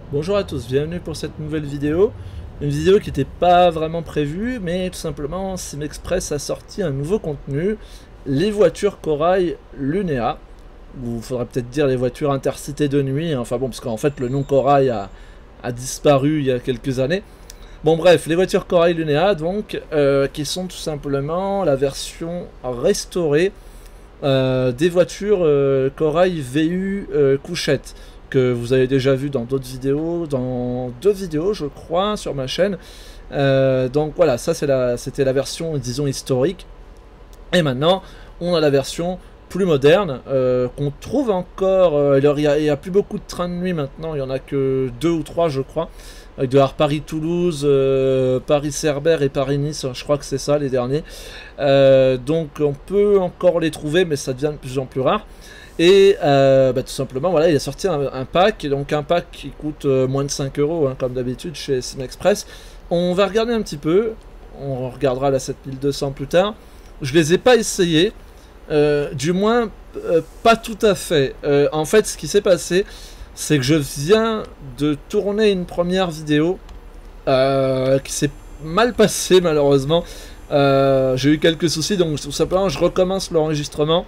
Bonjour à tous, bienvenue pour cette nouvelle vidéo. Une vidéo qui n'était pas vraiment prévue, mais tout simplement SimExpress a sorti un nouveau contenu, les voitures Corail Lunea. Ou il faudrait peut-être dire les voitures intercités de nuit, hein. Enfin bon, parce qu'en fait le nom Corail a disparu il y a quelques années. Bon bref, les voitures Corail Lunea donc, qui sont tout simplement la version restaurée des voitures Corail VU couchette, que vous avez déjà vu dans d'autres vidéos, dans deux vidéos je crois sur ma chaîne. Donc voilà, ça c'était la version disons historique. Et maintenant on a la version plus moderne qu'on trouve encore. Il y a plus beaucoup de trains de nuit maintenant, il y en a que 2 ou 3 je crois, avec de Paris-Toulouse, Paris-Cerbère et Paris-Nice, je crois que c'est ça les derniers. Donc on peut encore les trouver, mais ça devient de plus en plus rare. Et tout simplement, voilà, il a sorti un pack, donc un pack qui coûte moins de 5 euros, hein, comme d'habitude chez SimExpress. On va regarder un petit peu, on regardera la 7200 plus tard. Je les ai pas essayés, du moins pas tout à fait. En fait, ce qui s'est passé, c'est que je viens de tourner une première vidéo qui s'est mal passée malheureusement. J'ai eu quelques soucis, donc tout simplement je recommence l'enregistrement.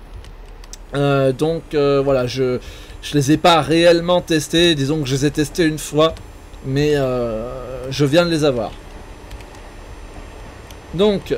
Voilà, je les ai pas réellement testés, disons que je les ai testés une fois, mais je viens de les avoir. Donc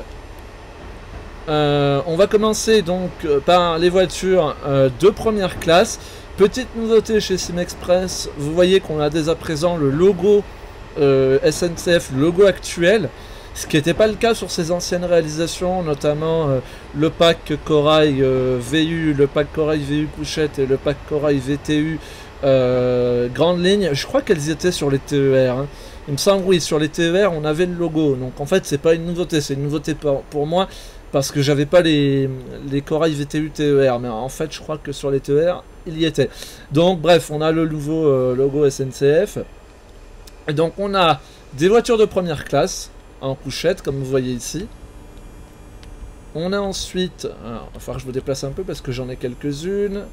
on va commencer donc par les voitures de première classe. Petite nouveauté chez SimExpress, vous voyez qu'on a dès à présent le logo SNCF, le logo actuel, ce qui n'était pas le cas sur ses anciennes réalisations, notamment le pack Corail VU, le pack Corail VU couchette et le pack Corail VTU grande ligne. Je crois qu'elles étaient sur les TER, hein. Il me semble, oui, sur les TER on avait le logo, donc en fait c'est pas une nouveauté, c'est une nouveauté pour moi, parce que j'avais pas les Corail VTU TER, mais en fait je crois que sur les TER il y était. Donc bref, on a le nouveau logo SNCF. Et donc on a des voitures de première classe en couchette, comme vous voyez ici. On a ensuite, alors, il va falloir que je me déplace un peu parce que j'en ai quelques-unes.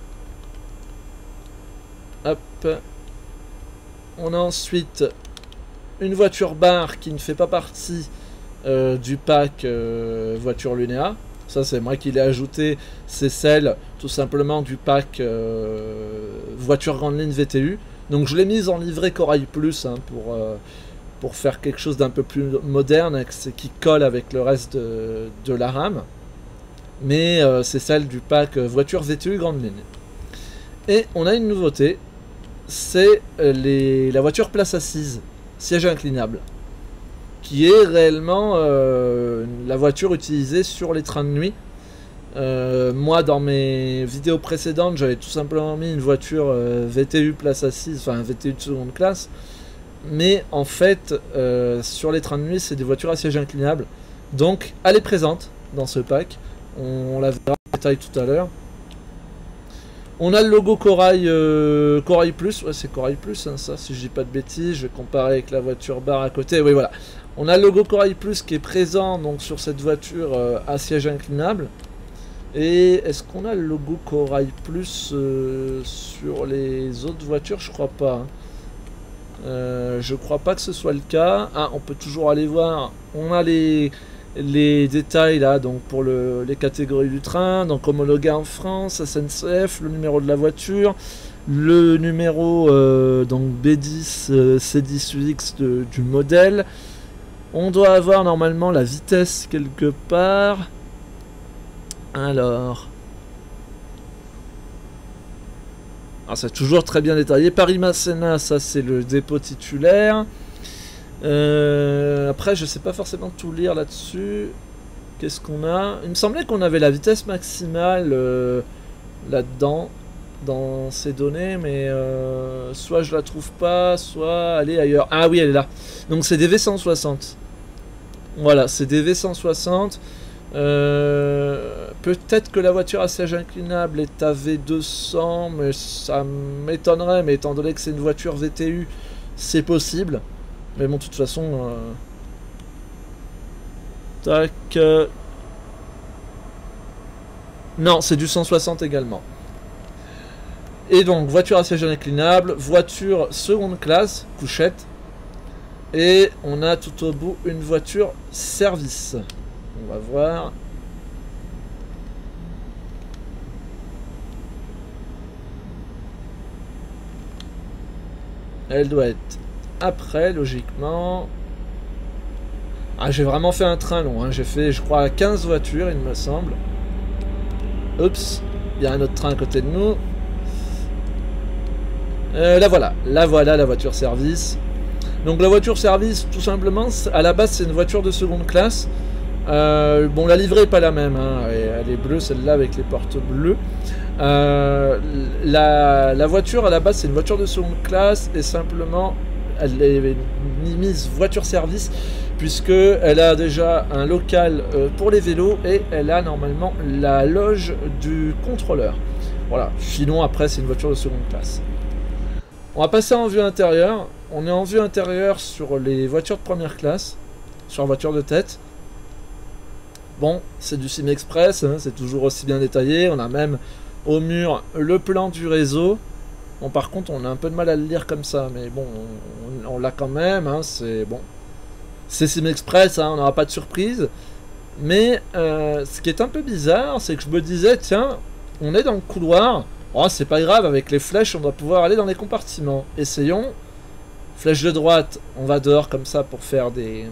Hop. On a ensuite une voiture bar qui ne fait pas partie du pack voiture Lunea. Ça c'est moi qui l'ai ajouté, c'est celle tout simplement du pack voiture grande ligne VTU. Donc je l'ai mise en livret Corail Plus, hein, pour faire quelque chose d'un peu plus moderne, qui colle avec le reste de la RAM. Mais c'est celle du pack voiture VTU grande ligne. Et on a une nouveauté, c'est la voiture place assise, siège inclinable, qui est réellement la voiture utilisée sur les trains de nuit. Moi dans mes vidéos précédentes j'avais tout simplement mis une voiture VTU place assise, enfin VTU de seconde classe, mais en fait sur les trains de nuit c'est des voitures à siège inclinable, donc elle est présente dans ce pack, on la verra en détail tout à l'heure. On a le logo Corail, Corail Plus, ouais c'est Corail Plus, hein, ça si je dis pas de bêtises, je vais comparer avec la voiture bar à côté, oui voilà. On a le logo Corail Plus qui est présent donc sur cette voiture à siège inclinable. Et est-ce qu'on a le logo Corail Plus sur les autres voitures? Je crois pas, hein. Je crois pas que ce soit le cas. Ah, on peut toujours aller voir. On a les détails là, donc pour les catégories du train, donc homologué en France, SNCF, le numéro de la voiture, le numéro donc B10 C10UX du modèle. On doit avoir normalement la vitesse quelque part. Alors, c'est toujours très bien détaillé. Paris-Masséna, ça c'est le dépôt titulaire. Après, je sais pas forcément tout lire là-dessus. Qu'est-ce qu'on a? Il me semblait qu'on avait la vitesse maximale là-dedans, dans ces données, mais soit je la trouve pas, soit elle est ailleurs. Ah oui, elle est là. Donc c'est des V160. Voilà, c'est des V160. Peut-être que la voiture à siège inclinable est à V200, mais ça m'étonnerait, mais étant donné que c'est une voiture VTU, c'est possible. Mais bon, de toute façon... Tac... Non, c'est du 160 également. Et donc, voiture à siège inclinable, voiture seconde classe, couchette. Et on a tout au bout une voiture service. On va voir. Elle doit être après, logiquement. Ah, j'ai vraiment fait un train long. Hein. J'ai fait, je crois, 15 voitures, il me semble. Oups, il y a un autre train à côté de nous. La voilà, la voiture service. Donc la voiture service, tout simplement, à la base c'est une voiture de seconde classe. Bon, la livrée n'est pas la même, hein. Elle est bleue, celle-là avec les portes bleues. La voiture à la base c'est une voiture de seconde classe et simplement elle est mise voiture service puisque elle a déjà un local pour les vélos et elle a normalement la loge du contrôleur. Voilà, sinon après c'est une voiture de seconde classe. On va passer en vue intérieure. On est en vue intérieure sur les voitures de première classe, sur la voiture de tête. Bon, c'est du Sim Express, hein, c'est toujours aussi bien détaillé. On a même au mur le plan du réseau. Bon, par contre, on a un peu de mal à le lire comme ça, mais bon, on l'a quand même. Hein, c'est bon, c'est Sim Express, hein, on n'aura pas de surprise. Mais ce qui est un peu bizarre, c'est que je me disais, tiens, on est dans le couloir. Oh, c'est pas grave, avec les flèches, on doit pouvoir aller dans les compartiments. Essayons. Flèche de droite, on va dehors comme ça pour faire des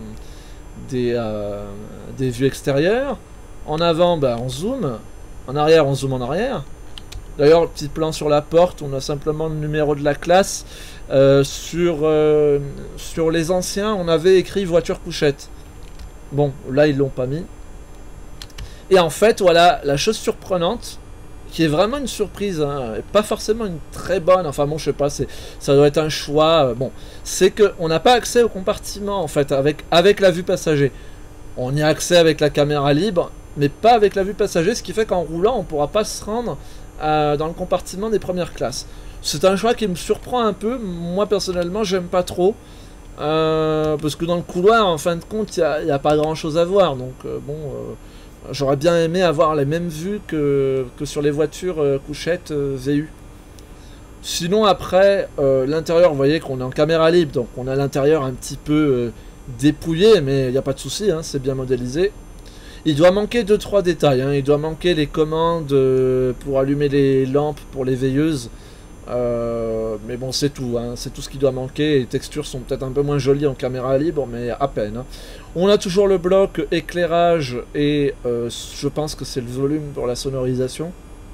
vues extérieures. En avant, bah, on zoome. En arrière, on zoome en arrière. D'ailleurs, le petit plan sur la porte, on a simplement le numéro de la classe. Sur les anciens, on avait écrit voiture couchette. Bon, là, ils l'ont pas mis. Et en fait, voilà, la chose surprenante, qui est vraiment une surprise, hein, pas forcément une très bonne, enfin bon, je sais pas, ça doit être un choix, bon, c'est qu'on n'a pas accès au compartiment, en fait, avec la vue passager. On y a accès avec la caméra libre, mais pas avec la vue passager, ce qui fait qu'en roulant, on ne pourra pas se rendre dans le compartiment des premières classes. C'est un choix qui me surprend un peu, moi personnellement, j'aime pas trop, parce que dans le couloir, en fin de compte, il n'y a pas grand chose à voir, donc bon... J'aurais bien aimé avoir les mêmes vues que sur les voitures couchettes VU. Sinon après, l'intérieur, vous voyez qu'on est en caméra libre, donc on a l'intérieur un petit peu dépouillé, mais il n'y a pas de souci, hein, c'est bien modélisé. Il doit manquer 2-3 détails, hein, il doit manquer les commandes pour allumer les lampes pour les veilleuses. Mais bon, c'est tout, hein, c'est tout ce qui doit manquer. Les textures sont peut-être un peu moins jolies en caméra libre, mais à peine. Hein. On a toujours le bloc éclairage et je pense que c'est le volume pour la sonorisation.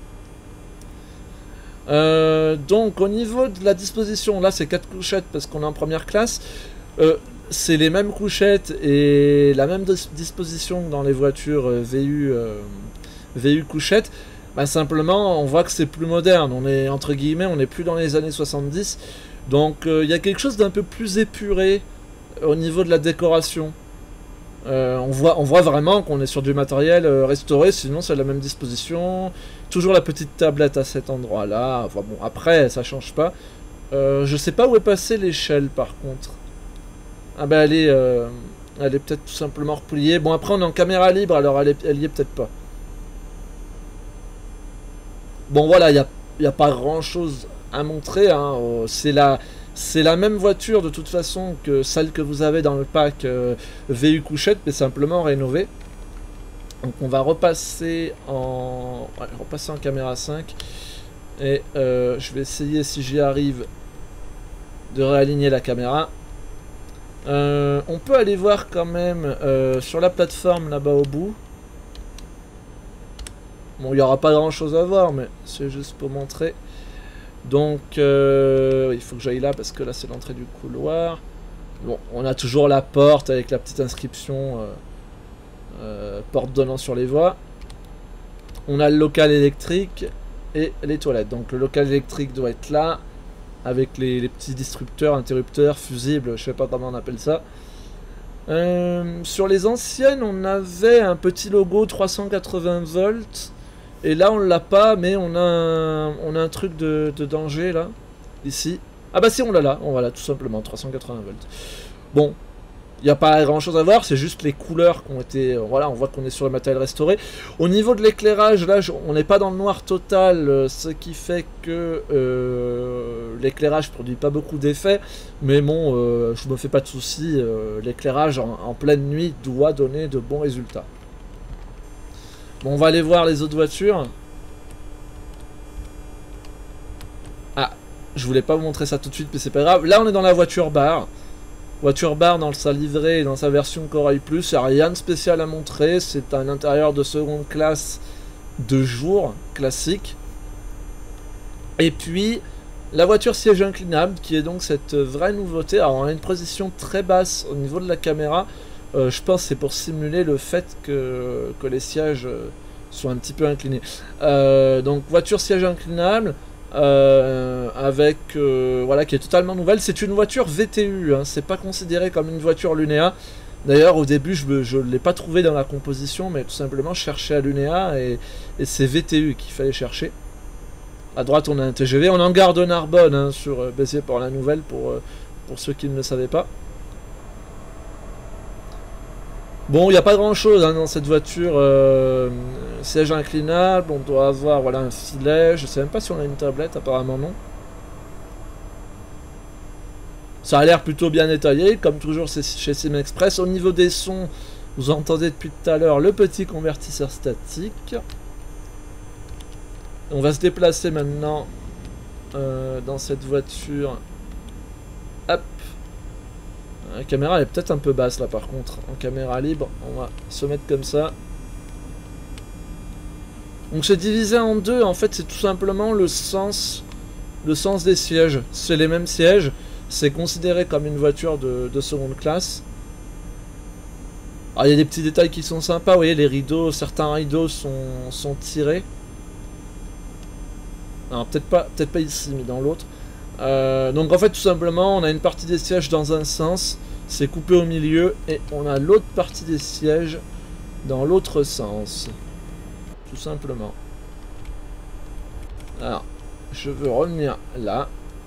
Donc au niveau de la disposition, là c'est 4 couchettes parce qu'on est en première classe. C'est les mêmes couchettes et la même disposition que dans les voitures VU couchettes. Bah, simplement on voit que c'est plus moderne, on est entre guillemets, on n'est plus dans les années 70, donc il y a quelque chose d'un peu plus épuré au niveau de la décoration. On voit vraiment qu'on est sur du matériel restauré, sinon c'est la même disposition, toujours la petite tablette à cet endroit là, enfin bon après ça change pas. Je sais pas où est passée l'échelle par contre. Ah bah elle est peut-être tout simplement repliée, bon après on est en caméra libre alors elle y est peut-être pas. Bon voilà, il n'y a pas grand chose à montrer, hein. C'est la même voiture de toute façon que celle que vous avez dans le pack VU couchette, mais simplement rénovée. Donc on va repasser en caméra 5. Et je vais essayer, si j'y arrive, de réaligner la caméra. On peut aller voir quand même sur la plateforme là-bas au bout. Bon, il n'y aura pas grand chose à voir, mais c'est juste pour montrer. Donc, il faut que j'aille là parce que là, c'est l'entrée du couloir. Bon, on a toujours la porte avec la petite inscription porte donnant sur les voies. On a le local électrique et les toilettes. Donc, le local électrique doit être là avec les petits disrupteurs, interrupteurs, fusibles, je sais pas comment on appelle ça. Sur les anciennes, on avait un petit logo 380 volts. Et là on l'a pas, mais on a un truc de danger là, ici. Ah bah si, on l'a là, on va là tout simplement, 380 volts. Bon, Il n'y a pas grand chose à voir, c'est juste les couleurs qui ont été... Voilà, on voit qu'on est sur le matériel restauré. Au niveau de l'éclairage, là, on n'est pas dans le noir total, ce qui fait que l'éclairage ne produit pas beaucoup d'effets. Mais bon, je me fais pas de soucis, l'éclairage en pleine nuit doit donner de bons résultats. Bon, on va aller voir les autres voitures. Ah, je voulais pas vous montrer ça tout de suite, mais c'est pas grave. Là, on est dans la voiture bar. Voiture bar dans sa livrée et dans sa version Corail Plus, il n'y a rien de spécial à montrer, c'est un intérieur de seconde classe de jour, classique. Et puis, la voiture siège inclinable, qui est donc cette vraie nouveauté. Alors, on a une position très basse au niveau de la caméra, je pense que c'est pour simuler le fait que les sièges soient un petit peu inclinés. Donc, voiture siège inclinable. Avec voilà, qui est totalement nouvelle. C'est une voiture VTU, hein, c'est pas considéré comme une voiture Lunea. D'ailleurs au début je ne l'ai pas trouvé dans la composition, mais tout simplement je cherchais à Lunea et c'est VTU qu'il fallait chercher. À droite on a un TGV, on est en gare de Narbonne, hein, sur Béziers-Port-la-Nouvelle pour ceux qui ne le savaient pas. Bon, il n'y a pas grand chose hein, dans cette voiture, siège inclinable, on doit avoir voilà, un filet, je sais même pas si on a une tablette, apparemment non. Ça a l'air plutôt bien détaillé, comme toujours chez Simexpress. Au niveau des sons, vous entendez depuis tout à l'heure le petit convertisseur statique. On va se déplacer maintenant dans cette voiture. Hop. La caméra elle est peut-être un peu basse là par contre. En caméra libre, on va se mettre comme ça. Donc c'est divisé en deux. En fait c'est tout simplement le sens des sièges. C'est les mêmes sièges. C'est considéré comme une voiture de seconde classe. Alors il y a des petits détails qui sont sympas. Vous voyez les rideaux, certains rideaux sont tirés. Alors peut-être pas ici mais dans l'autre. Donc en fait tout simplement on a une partie des sièges dans un sens, c'est coupé au milieu et on a l'autre partie des sièges dans l'autre sens, tout simplement. Alors je veux revenir là.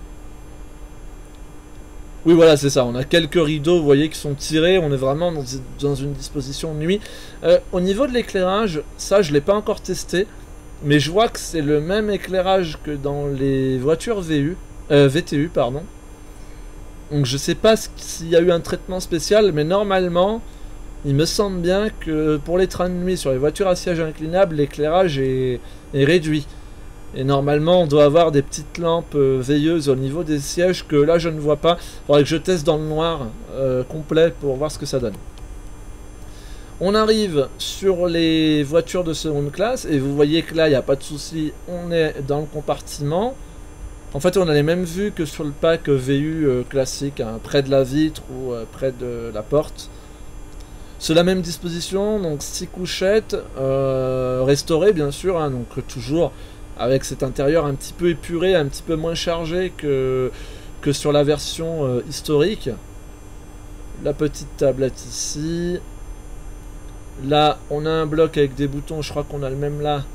Oui voilà c'est ça, on a quelques rideaux vous voyez qui sont tirés, on est vraiment dans une disposition nuit. Au niveau de l'éclairage, ça je l'ai pas encore testé, mais je vois que c'est le même éclairage que dans les voitures VTU pardon. Donc je sais pas s'il y a eu un traitement spécial, mais normalement il me semble bien que pour les trains de nuit sur les voitures à siège inclinable l'éclairage est réduit et normalement on doit avoir des petites lampes veilleuses au niveau des sièges que là je ne vois pas. Il faudrait que je teste dans le noir complet pour voir ce que ça donne. On arrive sur les voitures de seconde classe et vous voyez que là il n'y a pas de souci, on est dans le compartiment. En fait, on a les mêmes vues que sur le pack VU classique, hein, près de la vitre ou près de la porte. C'est la même disposition, donc 6 couchettes, restaurées bien sûr, hein, donc toujours avec cet intérieur un petit peu épuré, un petit peu moins chargé que sur la version historique. La petite tablette ici. Là, on a un bloc avec des boutons, je crois qu'on a le même là.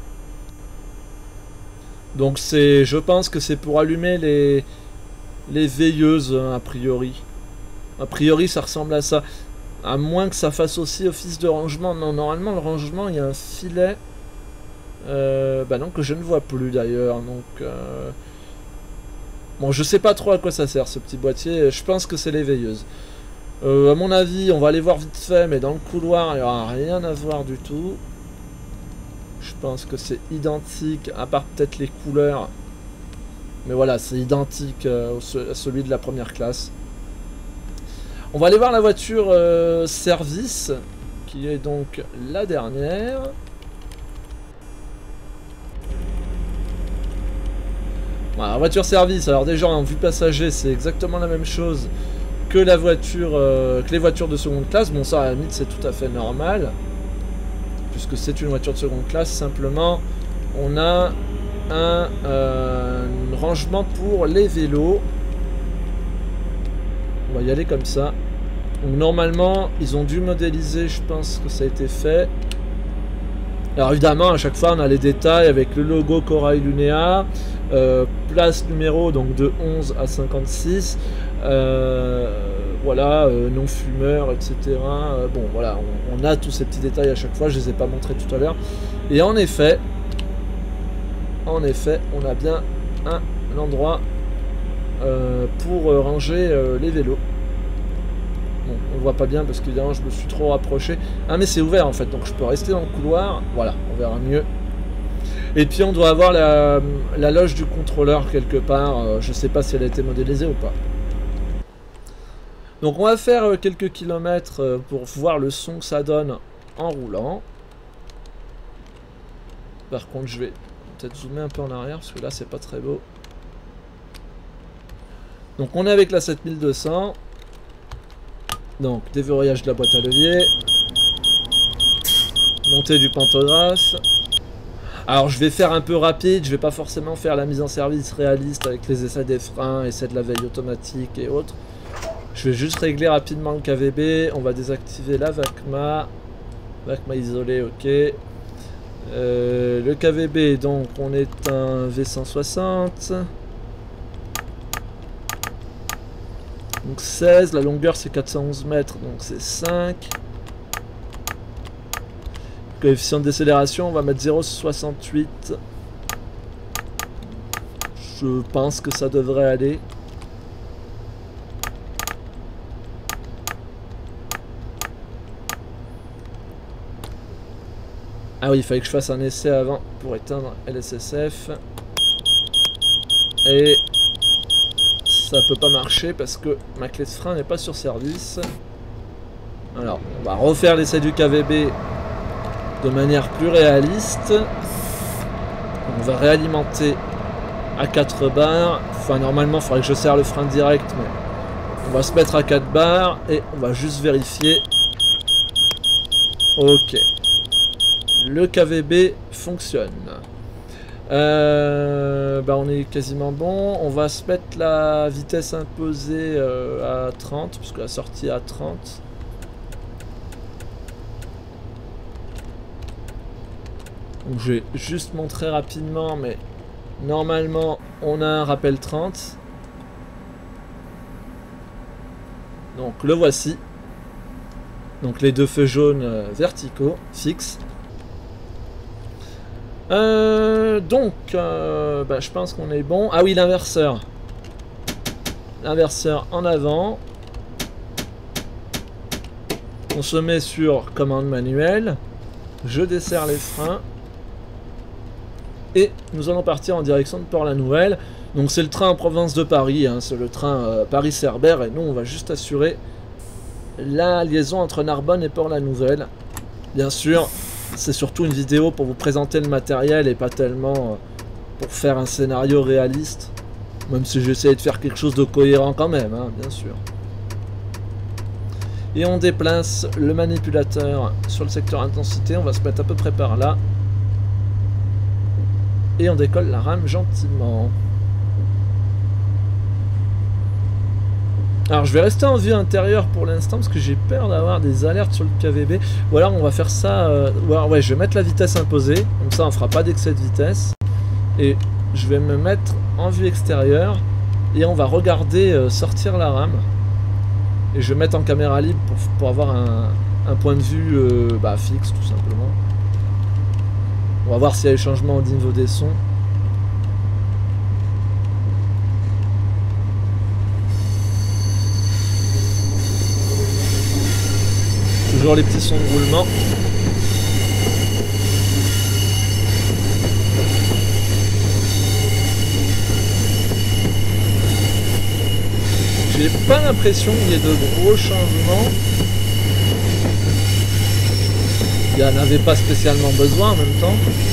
Donc je pense que c'est pour allumer les veilleuses hein, a priori. A priori ça ressemble à ça. À moins que ça fasse aussi office de rangement. Non, normalement le rangement il y a un filet. Bah non que je ne vois plus d'ailleurs. Donc bon je sais pas trop à quoi ça sert ce petit boîtier. Je pense que c'est les veilleuses. À mon avis on va aller voir vite fait. Mais dans le couloir il n'y aura rien à voir du tout. Je pense que c'est identique, à part peut-être les couleurs. Mais voilà, c'est identique à celui de la première classe. On va aller voir la voiture service, qui est donc la dernière. Voilà, la voiture service, alors déjà en vue passager, c'est exactement la même chose que la voiture, que les voitures de seconde classe. Bon ça à la limite c'est tout à fait normal. Puisque c'est une voiture de seconde classe, simplement on a un rangement pour les vélos. On va y aller comme ça. Donc normalement ils ont dû modéliser, je pense que ça a été fait. Alors évidemment à chaque fois on a les détails avec le logo Corail Lunea, place numéro donc de 11 à 56. voilà, non-fumeur, etc. Bon, voilà, on a tous ces petits détails à chaque fois, je les ai pas montrés tout à l'heure. Et en effet, on a bien un endroit pour ranger les vélos. Bon, on voit pas bien parce qu'évidemment je me suis trop rapproché. Ah mais c'est ouvert en fait, donc je peux rester dans le couloir. Voilà, on verra mieux. Et puis on doit avoir la loge du contrôleur quelque part. Je sais pas si elle a été modélisée ou pas. Donc on va faire quelques kilomètres pour voir le son que ça donne en roulant. Par contre je vais peut-être zoomer un peu en arrière parce que là c'est pas très beau. Donc on est avec la 7200. Donc déverrouillage de la boîte à levier. Montée du pantographe. Alors je vais faire un peu rapide, je vais pas forcément faire la mise en service réaliste avec les essais des freins, essais de la veille automatique et autres. Je vais juste régler rapidement le KVB, on va désactiver la VACMA. VACMA isolé, ok. Le KVB, donc on est un V160. Donc 16, la longueur c'est 411 mètres, donc c'est 5. Coefficient de décélération, on va mettre 0,68. Je pense que ça devrait aller. Ah oui, il fallait que je fasse un essai avant pour éteindre LSSF. Et ça peut pas marcher parce que ma clé de frein n'est pas sur service. Alors, on va refaire l'essai du KVB de manière plus réaliste. On va réalimenter à 4 bars. Enfin, normalement, il faudrait que je serre le frein direct, mais on va se mettre à 4 bars et on va juste vérifier. Ok. Le KVB fonctionne. On est quasiment bon. On va se mettre la vitesse imposée à 30, puisque la sortie est à 30. Donc je vais juste montrer rapidement, mais normalement on a un rappel 30. Donc le voici. Donc les deux feux jaunes verticaux, fixes. Je pense qu'on est bon. Ah oui, l'inverseur. L'inverseur en avant. On se met sur commande manuelle. Je desserre les freins. Et nous allons partir en direction de Port-la-Nouvelle. Donc c'est le train en province de Paris. Hein, c'est le train Paris-Cerbère. Et nous, on va juste assurer la liaison entre Narbonne et Port-la-Nouvelle. Bien sûr, c'est surtout une vidéo pour vous présenter le matériel et pas tellement pour faire un scénario réaliste. Même si j'essaie de faire quelque chose de cohérent quand même, hein, bien sûr. Et on déplace le manipulateur sur le secteur intensité. On va se mettre à peu près par là. Et on décolle la rame gentiment. Alors je vais rester en vue intérieure pour l'instant parce que j'ai peur d'avoir des alertes sur le KVB. Ou alors on va faire ça... ouais, je vais mettre la vitesse imposée. Comme ça on fera pas d'excès de vitesse. Et je vais me mettre en vue extérieure. Et on va regarder sortir la rame. Et je vais mettre en caméra libre pour avoir un point de vue fixe tout simplement. On va voir s'il y a des changements au niveau des sons. Toujours les petits sons de roulement. J'ai pas l'impression qu'il y ait de gros changements. Il n'y en avait pas spécialement besoin en même temps.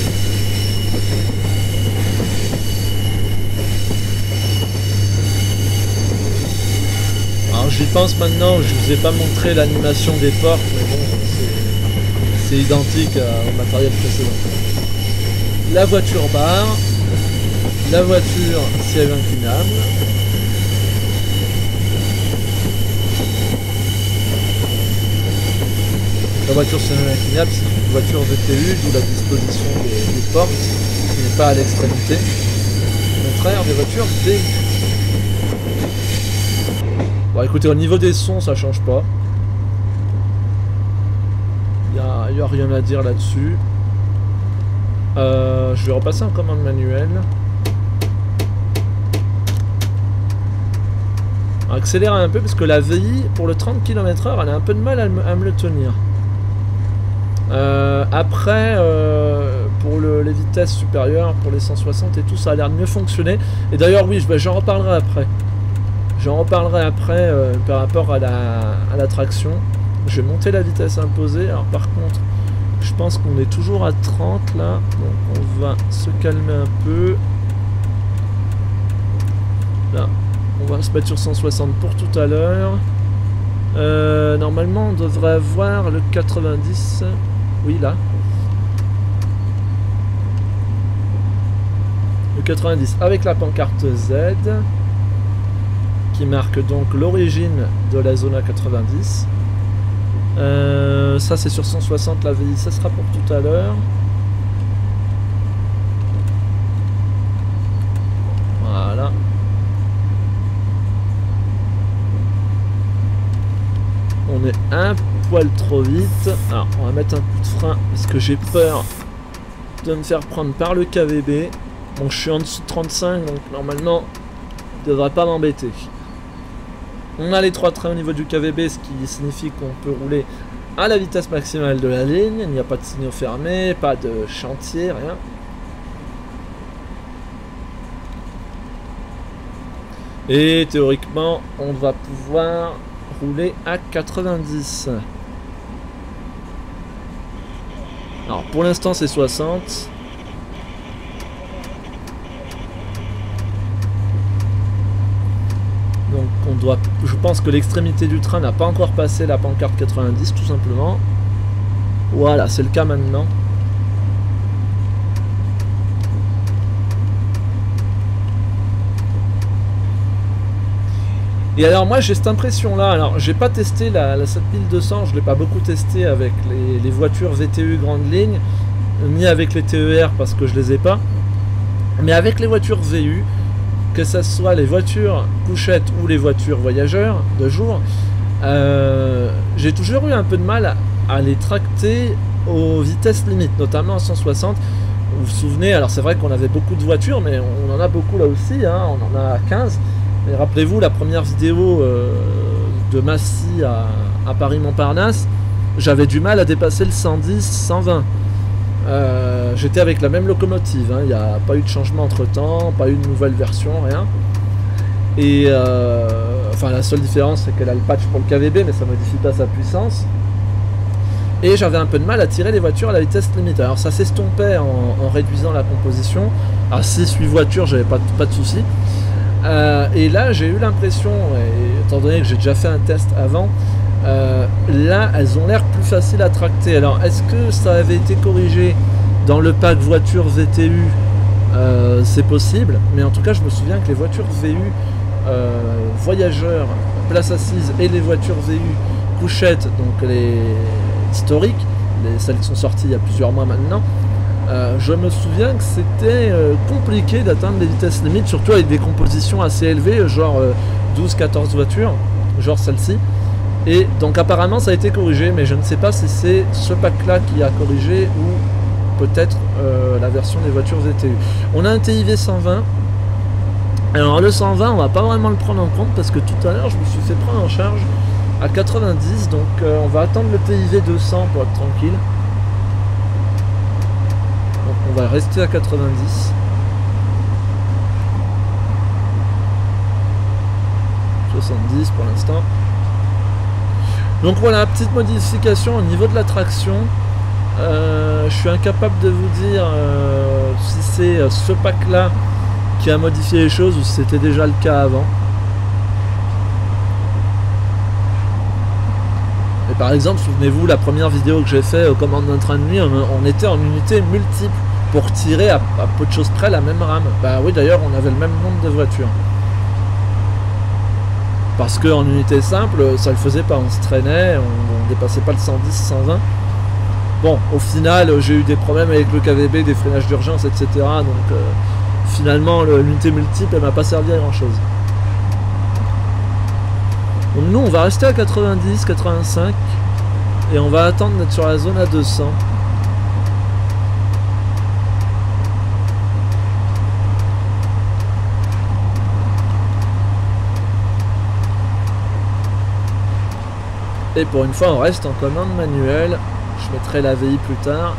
Alors j'y pense maintenant, je vous ai pas montré l'animation des portes, mais bon, c'est identique au matériel précédent. La voiture barre, la voiture siège inclinable. La voiture siège inclinable, c'est une voiture VTU, d'où la disposition des portes, qui n'est pas à l'extrémité. Au contraire, des voitures VTU. Bon écoutez, au niveau des sons ça change pas. Y a rien à dire là-dessus. Je vais repasser en commande manuelle. Accélérer un peu parce que la VI pour le 30 km/h elle a un peu de mal à me le tenir. Après pour les vitesses supérieures, pour les 160 et tout, ça a l'air de mieux fonctionner. Et d'ailleurs oui, j'en reparlerai après. J'en reparlerai après par rapport à la traction. Je vais monter la vitesse imposée. Alors par contre, je pense qu'on est toujours à 30 là. Donc on va se calmer un peu. Là, on va se mettre sur 160 pour tout à l'heure. Normalement, on devrait avoir le 90. Oui, là. Le 90 avec la pancarte Z. Qui marque donc l'origine de la zone A90. Ça c'est sur 160 la VI, ça sera pour tout à l'heure. Voilà. On est un poil trop vite. Alors on va mettre un coup de frein parce que j'ai peur de me faire prendre par le KVB. Bon, je suis en dessous de 35 donc normalement il ne devrait pas m'embêter. On a les 3 trains au niveau du KVB, ce qui signifie qu'on peut rouler à la vitesse maximale de la ligne. Il n'y a pas de signaux fermés, pas de chantier, rien. Et théoriquement, on va pouvoir rouler à 90. Alors pour l'instant c'est 60. Donc on doit, je pense que l'extrémité du train n'a pas encore passé la pancarte 90 tout simplement. Voilà, c'est le cas maintenant. Et alors moi j'ai cette impression là, alors j'ai pas testé la 7200, je l'ai pas beaucoup testé avec les voitures VTU grande ligne, ni avec les TER parce que je les ai pas, mais avec les voitures VU, que ce soit les voitures couchettes ou les voitures voyageurs de jour, j'ai toujours eu un peu de mal à les tracter aux vitesses limites, notamment à 160. Vous vous souvenez, alors c'est vrai qu'on avait beaucoup de voitures, mais on en a beaucoup là aussi, hein, on en a 15. Mais rappelez-vous la première vidéo de Massy à Paris-Montparnasse, j'avais du mal à dépasser le 110-120. J'étais avec la même locomotive, hein. Il n'y a pas eu de changement entre temps, pas eu de nouvelle version, rien. Et enfin la seule différence c'est qu'elle a le patch pour le KVB mais ça modifie pas sa puissance. Et j'avais un peu de mal à tirer les voitures à la vitesse limite. Alors ça s'estompait en réduisant la composition. À 6-8 voitures j'avais pas de soucis. Et là j'ai eu l'impression, étant donné que j'ai déjà fait un test avant, là elles ont l'air plus faciles à tracter. Alors est-ce que ça avait été corrigé dans le pack voiture VTU? C'est possible, mais en tout cas je me souviens que les voitures VU voyageurs, place assise, et les voitures VU couchettes, donc les historiques, celles qui sont sorties il y a plusieurs mois maintenant, je me souviens que c'était compliqué d'atteindre les vitesses limites, surtout avec des compositions assez élevées, genre 12-14 voitures, genre celle-ci. Et donc apparemment ça a été corrigé, mais je ne sais pas si c'est ce pack-là qui a corrigé ou peut-être la version des voitures VTU. On a un TIV 120. Alors le 120, on va pas vraiment le prendre en compte parce que tout à l'heure je me suis fait prendre en charge à 90, donc on va attendre le TIV 200 pour être tranquille. Donc on va rester à 90. 70 pour l'instant. Donc voilà, petite modification au niveau de la traction. Je suis incapable de vous dire si c'est ce pack là qui a modifié les choses ou si c'était déjà le cas avant. Et par exemple, souvenez-vous, la première vidéo que j'ai fait aux commandes d'un train de nuit, on était en unité multiple pour tirer à peu de choses près la même rame. Bah oui, d'ailleurs on avait le même nombre de voitures. Parce qu'en unité simple, ça le faisait pas, on se traînait, on dépassait pas le 110-120. Bon, au final, j'ai eu des problèmes avec le KVB, des freinages d'urgence, etc. Donc finalement, l'unité multiple, elle m'a pas servi à grand chose. Donc nous on va rester à 90, 85 et on va attendre d'être sur la zone à 200. Et pour une fois on reste en commande manuelle. Je mettrai la VI plus tard.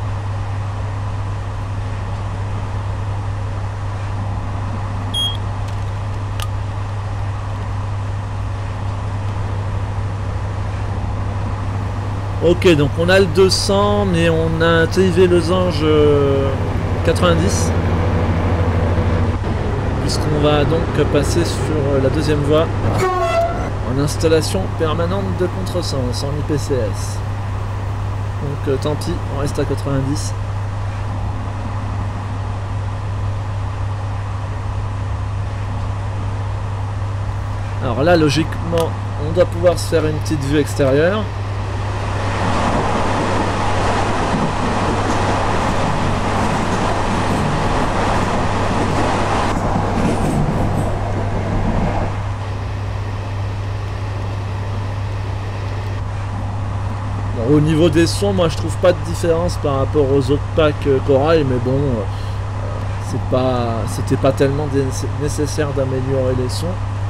Ok, donc on a le 200, mais on a un TIV Losange 90. Puisqu'on va donc passer sur la deuxième voie en installation permanente de contresens en IPCS. Donc tant pis, on reste à 90. Alors là, logiquement, on doit pouvoir se faire une petite vue extérieure. Au niveau des sons, moi je trouve pas de différence par rapport aux autres packs Corail, mais bon, c'était pas tellement nécessaire d'améliorer les sons.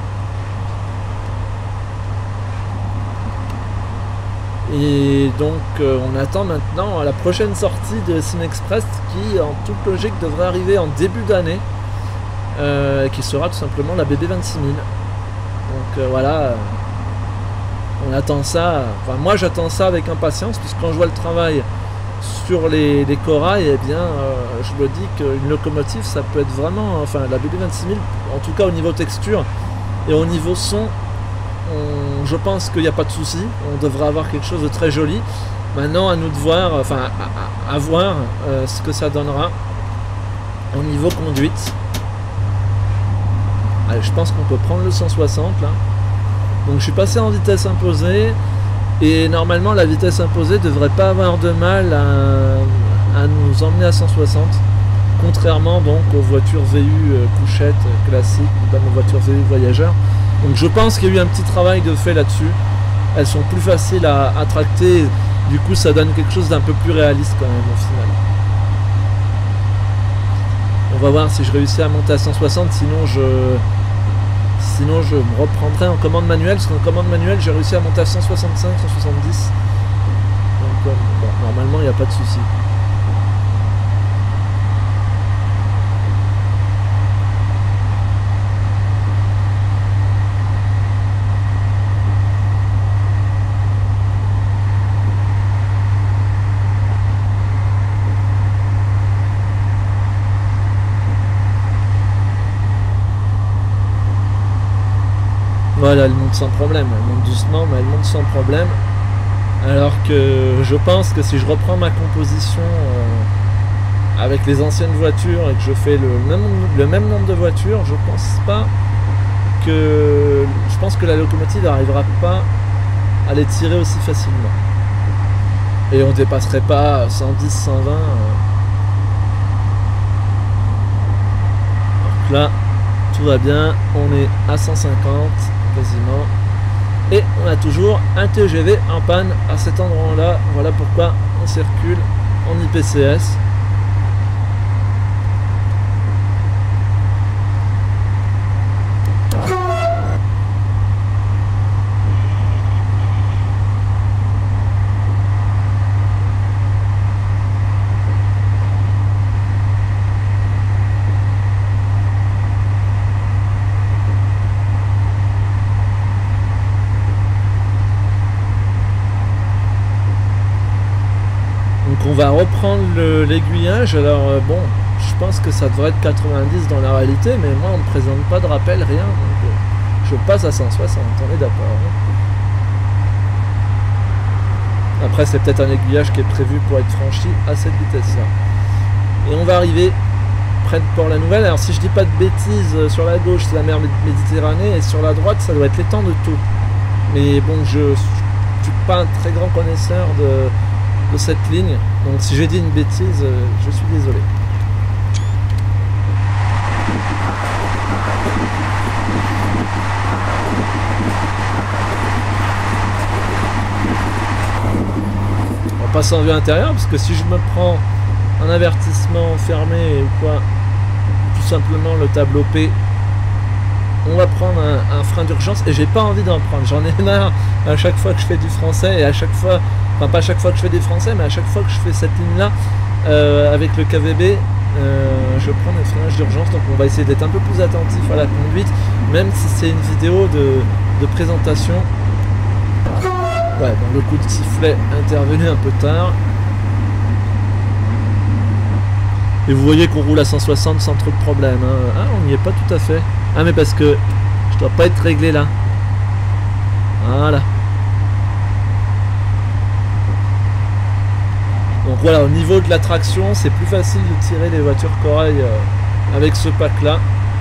Et donc on attend maintenant la prochaine sortie de Cinexpress qui en toute logique devrait arriver en début d'année, qui sera tout simplement la BB26000. Donc voilà. On attend ça, enfin moi j'attends ça avec impatience, puisque quand je vois le travail sur les Corail, eh bien je me dis qu'une locomotive ça peut être vraiment, enfin la BB26000, en tout cas au niveau texture et au niveau son, je pense qu'il n'y a pas de souci, on devrait avoir quelque chose de très joli. Maintenant à nous de voir, enfin à voir ce que ça donnera au niveau conduite. Allez, je pense qu'on peut prendre le 160 là. Donc je suis passé en vitesse imposée et normalement la vitesse imposée devrait pas avoir de mal à nous emmener à 160, contrairement donc aux voitures VU couchettes classiques, notamment aux voitures VU voyageurs. Donc je pense qu'il y a eu un petit travail de fait là-dessus. Elles sont plus faciles à tracter, du coup ça donne quelque chose d'un peu plus réaliste quand même au final. On va voir si je réussis à monter à 160, sinon je me reprendrai en commande manuelle, parce qu'en commande manuelle j'ai réussi à monter à 165, 170. Donc bon, normalement il n'y a pas de souci. Voilà, elle monte sans problème, elle monte doucement, mais elle monte sans problème. Alors que je pense que si je reprends ma composition avec les anciennes voitures et que je fais le même nombre de voitures, je pense que la locomotive n'arrivera pas à les tirer aussi facilement. Et on dépasserait pas 110, 120. Donc là, tout va bien, on est à 150. Quasiment. Et on a toujours un TGV en panne à cet endroit là. Voilà pourquoi on circule en IPCS. On va reprendre l'aiguillage. Alors bon, je pense que ça devrait être 90 dans la réalité, mais moi on ne me présente pas de rappel, rien, donc je passe à 160, on est d'accord. Après c'est peut-être un aiguillage qui est prévu pour être franchi à cette vitesse là. Et on va arriver près de Port-la-Nouvelle. Alors si je dis pas de bêtises, sur la gauche c'est la mer Méditerranée et sur la droite ça doit être l'étang de Thau. Mais bon, je suis pas un très grand connaisseur de cette ligne, donc si j'ai dit une bêtise, je suis désolé. passer en vue intérieure, parce que si je me prends un avertissement fermé ou quoi, tout simplement le tableau P, on va prendre un frein d'urgence et j'ai pas envie d'en prendre. J'en ai marre à chaque fois que je fais du français et à chaque fois, enfin pas à chaque fois que je fais des français, mais à chaque fois que je fais cette ligne-là avec le KVB, je prends des freinages d'urgence. Donc on va essayer d'être un peu plus attentif à la conduite, même si c'est une vidéo de présentation. Ouais, donc le coup de sifflet intervenu un peu tard. Et vous voyez qu'on roule à 160 sans trop de problème. Hein. Ah, on n'y est pas tout à fait. Ah, mais parce que je dois pas être réglé là. Voilà. Donc voilà, au niveau de la traction, c'est plus facile de tirer les voitures corail avec ce pack là.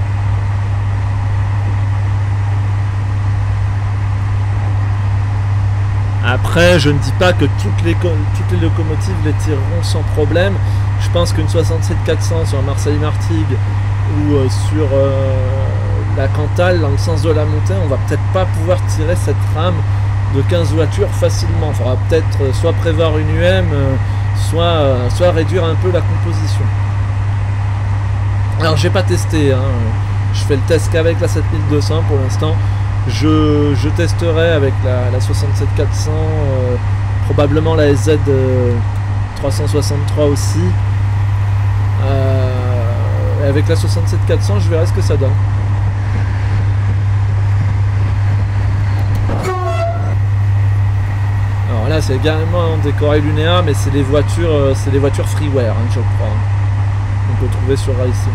Après, je ne dis pas que toutes les locomotives les tireront sans problème. Je pense qu'une 67-400 sur Marseille-Martigues ou sur la Cantal, dans le sens de la montée, on va peut-être pas pouvoir tirer cette rame de 15 voitures facilement. Il faudra peut-être soit prévoir une UM, soit réduire un peu la composition. Alors, j'ai pas testé, hein. Je fais le test qu'avec la 7200 pour l'instant. Je testerai avec la 67-400, probablement la SZ 363 aussi. Avec la 67-400, je verrai ce que ça donne. Alors là, c'est également des corails Lunea, mais c'est les voitures freeware, hein, je crois. On peut trouver sur Racing.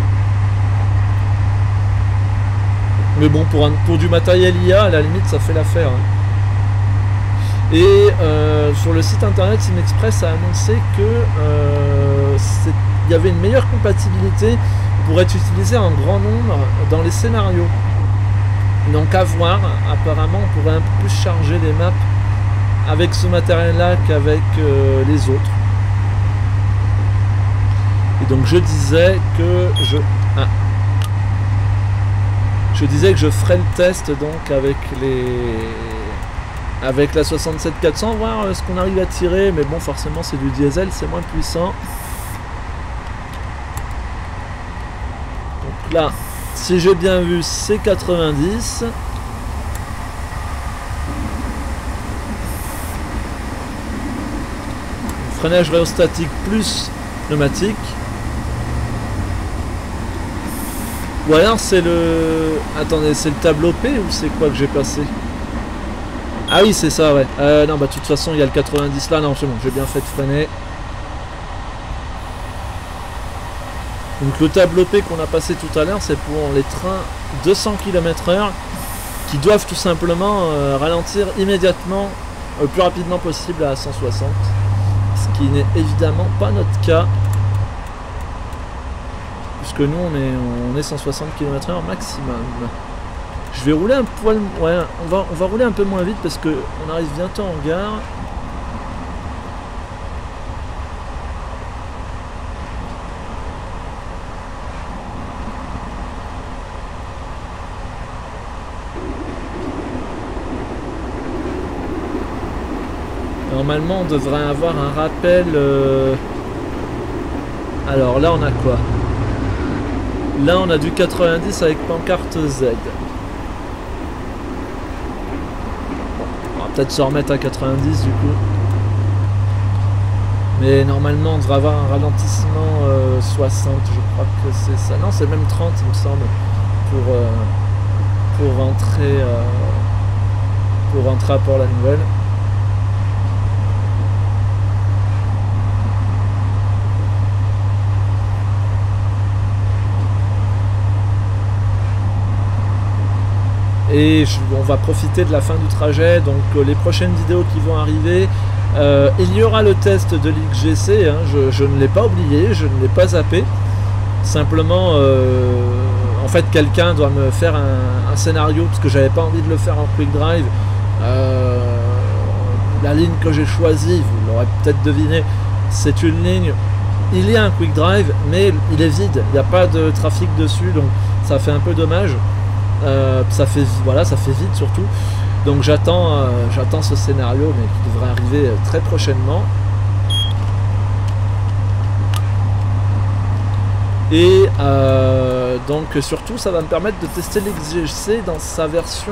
Mais bon, pour du matériel IA, à la limite, ça fait l'affaire. Hein. Et sur le site internet SimExpress a annoncé que il y avait une meilleure compatibilité pour être utilisé en grand nombre dans les scénarios. Donc à voir, apparemment, on pourrait un peu plus charger les maps avec ce matériel-là qu'avec les autres. Et donc je disais que je ferai le test donc avec la 67-400, voir ce qu'on arrive à tirer, mais bon, forcément c'est du diesel, c'est moins puissant. Donc là, si j'ai bien vu, c'est 90. Freinage rhéostatique plus pneumatique. Ou alors c'est le... Attendez, c'est le tableau P ou c'est quoi que j'ai passé? Ah oui, c'est ça, ouais. Non, bah de toute façon, il y a le 90 là. Non, c'est bon, j'ai bien fait de freiner. Donc le tableau P qu'on a passé tout à l'heure, c'est pour les trains 200 km/h qui doivent tout simplement ralentir immédiatement, le plus rapidement possible à 160. Ce qui n'est évidemment pas notre cas. Puisque nous on est 160 km/h maximum. Je vais rouler un poil... Ouais, on va rouler un peu moins vite parce que on arrive bientôt en gare. Normalement on devrait avoir un rappel... Alors là on a quoi? Là on a du 90 avec pancarte Z. On va peut-être se remettre à 90 du coup. Mais normalement on devrait avoir un ralentissement 60, je crois que c'est ça. Non, c'est même 30 il me semble pour rentrer à Port-la-Nouvelle. Et on va profiter de la fin du trajet, donc les prochaines vidéos qui vont arriver, il y aura le test de l'XGC, hein, je ne l'ai pas oublié, je ne l'ai pas zappé, simplement en fait quelqu'un doit me faire un scénario, parce que j'avais pas envie de le faire en quick drive. La ligne que j'ai choisie, vous l'aurez peut-être deviné, c'est une ligne, il y a un quick drive, mais il est vide, il n'y a pas de trafic dessus, donc ça fait un peu dommage. Ça fait vite surtout, donc j'attends ce scénario mais qui devrait arriver très prochainement. Et donc surtout ça va me permettre de tester l'XGC dans sa version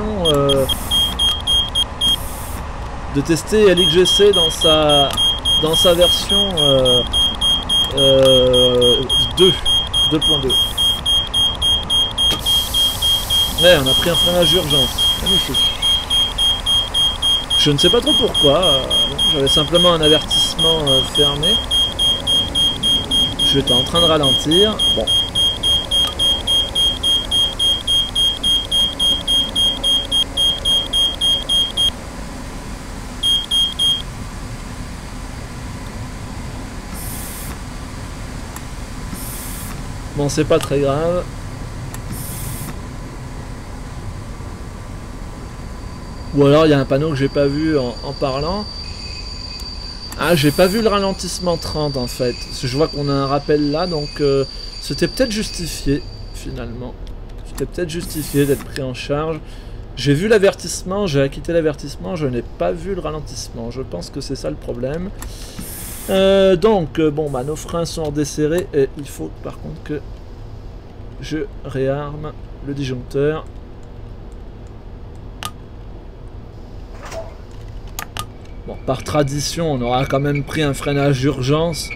de tester l'XGC dans sa version 2.2. Ouais, on a pris un freinage d'urgence. Magnifique. Je ne sais pas trop pourquoi. J'avais simplement un avertissement fermé. J'étais en train de ralentir. Bon. Bon, c'est pas très grave. Ou alors il y a un panneau que j'ai pas vu en parlant. Ah, j'ai pas vu le ralentissement 30 en fait. Parce que je vois qu'on a un rappel là, donc c'était peut-être justifié finalement. C'était peut-être justifié d'être pris en charge. J'ai vu l'avertissement, j'ai acquitté l'avertissement, je n'ai pas vu le ralentissement. Je pense que c'est ça le problème. Donc, bon, bah nos freins sont redesserrés et il faut par contre que je réarme le disjoncteur. Bon, par tradition, on aura quand même pris un freinage d'urgence.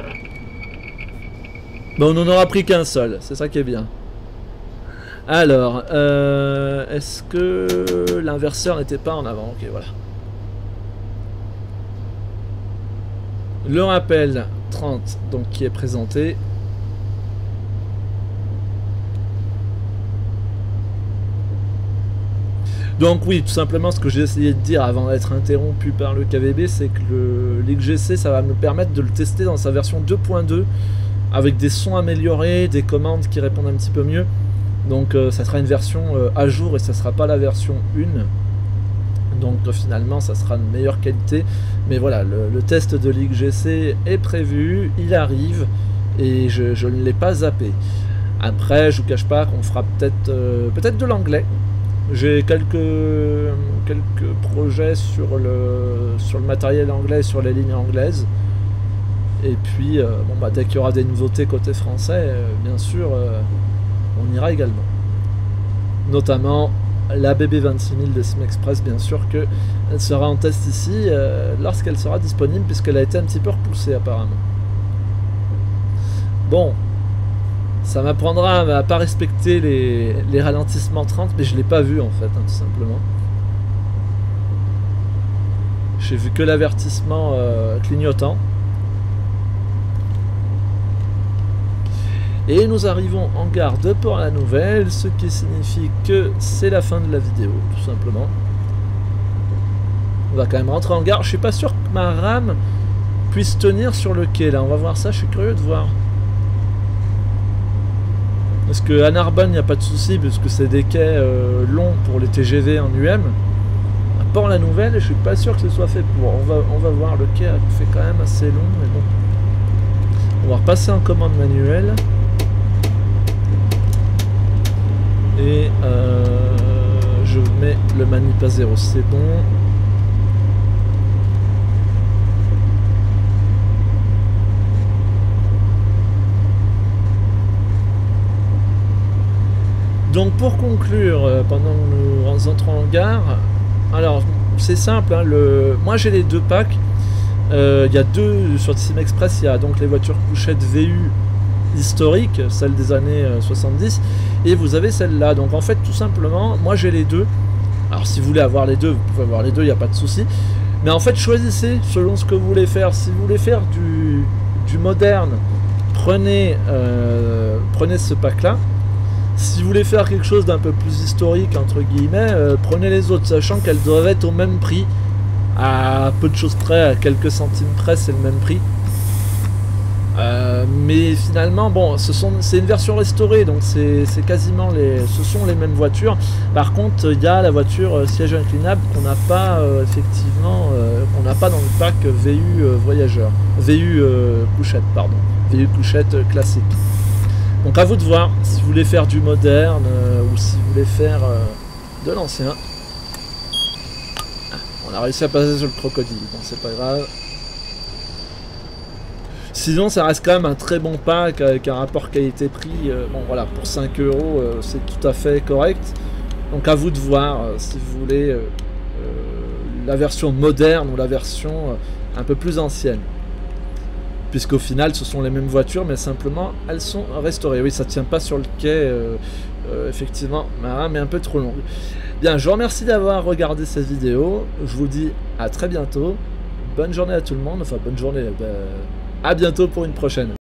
Mais on n'en aura pris qu'un seul, c'est ça qui est bien. Alors, est-ce que l'inverseur n'était pas en avant? Ok, voilà. Le rappel 30, donc qui est présenté. Donc oui, tout simplement ce que j'ai essayé de dire avant d'être interrompu par le KVB, c'est que l'XGC, ça va me permettre de le tester dans sa version 2.2 avec des sons améliorés, des commandes qui répondent un petit peu mieux. Donc ça sera une version à jour et ça sera pas la version 1. Donc finalement ça sera de meilleure qualité. Mais voilà, le test de l'XGC est prévu, il arrive et je ne l'ai pas zappé. Après, je vous cache pas qu'on fera peut-être de l'anglais. J'ai quelques projets sur le matériel anglais, sur les lignes anglaises. Et puis, bon, bah, dès qu'il y aura des nouveautés côté français, bien sûr, on ira également. Notamment la BB26000 de Simexpress, bien sûr qu'elle sera en test ici lorsqu'elle sera disponible, puisqu'elle a été un petit peu repoussée apparemment. Bon. Ça m'apprendra à ne pas respecter les ralentissements 30, mais je ne l'ai pas vu en fait, hein, tout simplement. J'ai vu que l'avertissement clignotant. Et nous arrivons en gare de Port-la-Nouvelle, ce qui signifie que c'est la fin de la vidéo, tout simplement. On va quand même rentrer en gare. Je suis pas sûr que ma rame puisse tenir sur le quai là. On va voir ça, je suis curieux de voir. Parce qu'à Narbonne, il n'y a pas de souci, parce que c'est des quais longs pour les TGV en UM. À Port-la-Nouvelle, je suis pas sûr que ce soit fait pour. On va voir, le quai fait quand même assez long, mais bon. On va repasser en commande manuelle. Et je mets le manip à 0, c'est bon. Donc pour conclure, pendant que nous entrons en gare, alors c'est simple, hein, moi j'ai les deux packs, il y a deux sur Simexpress, il y a donc les voitures couchettes VU historiques, celles des années 70, et vous avez celle-là, donc en fait tout simplement, moi j'ai les deux, alors si vous voulez avoir les deux, vous pouvez avoir les deux, il n'y a pas de souci, mais en fait choisissez selon ce que vous voulez faire. Si vous voulez faire du moderne, prenez ce pack-là. Si vous voulez faire quelque chose d'un peu plus historique, entre guillemets, prenez les autres, sachant qu'elles doivent être au même prix. À peu de choses près, à quelques centimes près, c'est le même prix. Mais finalement, bon, c'est une version restaurée, donc c'est quasiment ce sont les mêmes voitures. Par contre, il y a la voiture siège inclinable qu'on n'a pas effectivement, qu'on n'a pas dans le pack VU voyageur, VU couchette, pardon, VU couchette classique. Donc à vous de voir si vous voulez faire du moderne ou si vous voulez faire de l'ancien. On a réussi à passer sur le crocodile, bon c'est pas grave. sinon, ça reste quand même un très bon pack avec un rapport qualité-prix. Bon, voilà, pour 5 euros, c'est tout à fait correct. Donc, à vous de voir si vous voulez la version moderne ou la version un peu plus ancienne. Puisqu'au final, ce sont les mêmes voitures, mais simplement, elles sont restaurées. Oui, ça tient pas sur le quai, effectivement, mais un peu trop longue. Bien, je vous remercie d'avoir regardé cette vidéo. Je vous dis à très bientôt. Bonne journée à tout le monde. Enfin, bonne journée. À bientôt pour une prochaine.